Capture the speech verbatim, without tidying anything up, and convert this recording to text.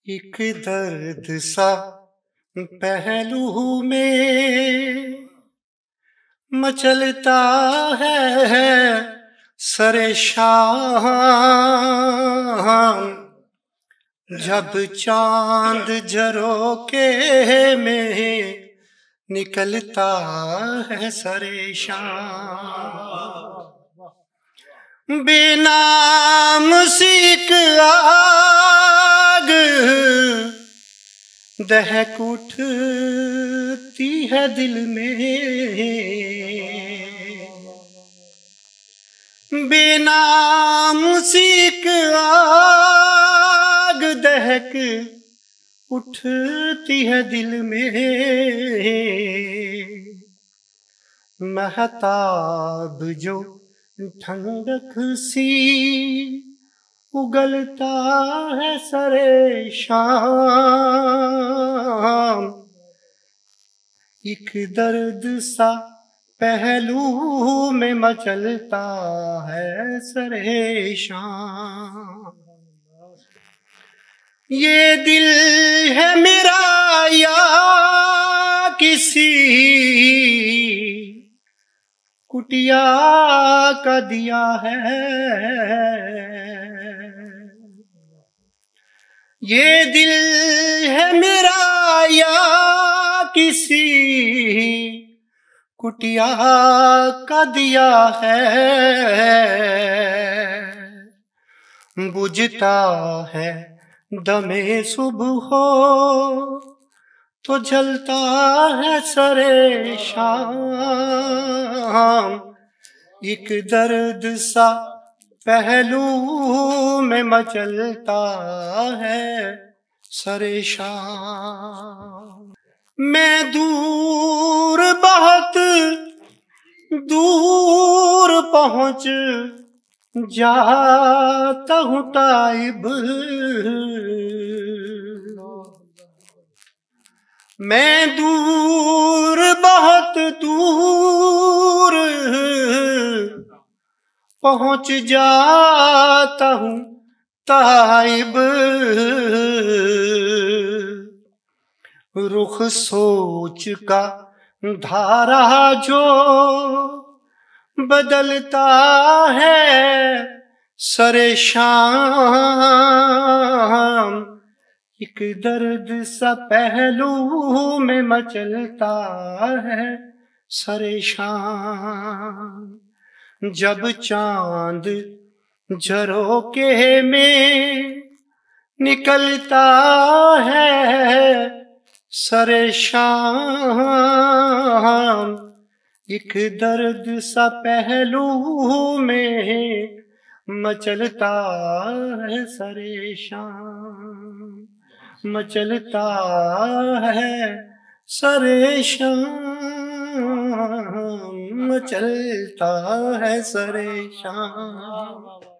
एक दर्द सा पहलू में मचलता है सरे शाम, जब चांद झरोके में निकलता है सरे शाम। बेनाम सीक आग दहक उठती है दिल में, बेनाम सीक आग दहक उठती है दिल में। महताब जो ठंडक सी उगलता है सरे शाम, एक दर्द सा पहलू में मचलता है सरे शाम। ये दिल है मेरा या किसी कुटिया का दिया है, ये दिल है मेरा या किसी कुटिया का दिया है। बुझता है दमे सुबह हो तो जलता है सरे शाम, एक दर्द सा पहलू में मचलता है सरे शाम। मैं दूर बहुत दूर पहुंच जाता हूँ ताइब, मैं दूर बहुत दूर पहुंच जाता हूँ ताइब। रुख सोच का धारा जो बदलता है सरे शाम, एक दर्द सा पहलू में मचलता है सरे शाम। जब चांद झरोके में निकलता है सरे शाम, एक दर्द सा पहलू में मचलता है सरे शाम, मचलता है सरे शाम, मचलता है सरे शाम।